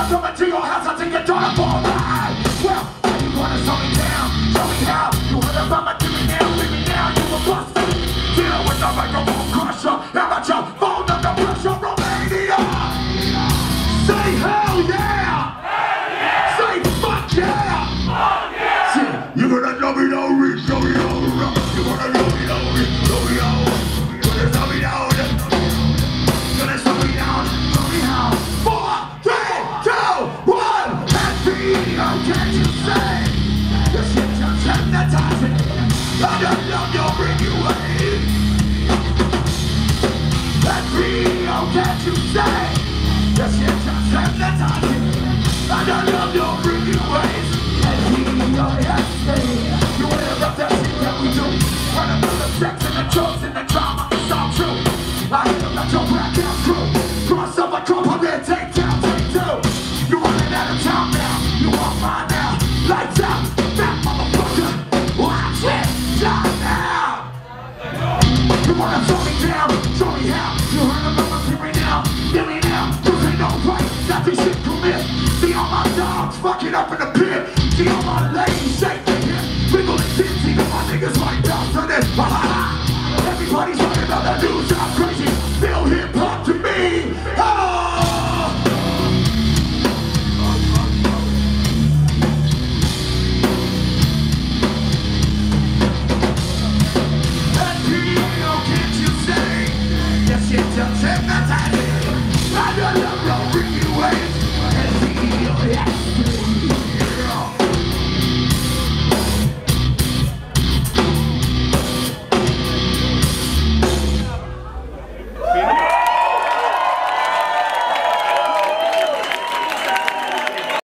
I'm coming to your house, I take your daughter for a ride. Well, why you wanna slow me down? Show me how. You heard about my doing now, leave me now, you a bust. Deal with the microphone crusher. How about your phone under pressure, Romania? Say hell yeah! Hell yeah! Say fuck yeah! Fuck yeah! Say, you gonna know me, know me, show me, know me. You gonna know me, know me, show me, know me. You gonna know me, know me. Gonna slow me down, show me how. 4, 3, 2, 1. Happy, can't you say? Your shit just hypnotizing. I don't know, you'll bring you away. Happy, can't you say? Your shit just hypnotizing. I don't know, you'll bring you away. Happy, yes, you wanna love that shit that we do. Running from the sex and the drugs and the drama, it's all true. I hear about your black ass crew. Cross up a crop on there, take down, take two. You're running out of town now, you want mine now. Lights out, that motherfucker. Watch it, die now. You wanna slow me down, show me how. You heard about my theory now, hear me now. This ain't no right, that this shit commit. See all my dogs fucking up in the pit. See all my ladies shaking here. Wiggle and shit, see all my niggas like down to this. Everybody's talking about the news, I'm crazy. Still hip hop to me. Oh! That video, can't you say? Yes, it just hypnotizing. I don't know, bring you away.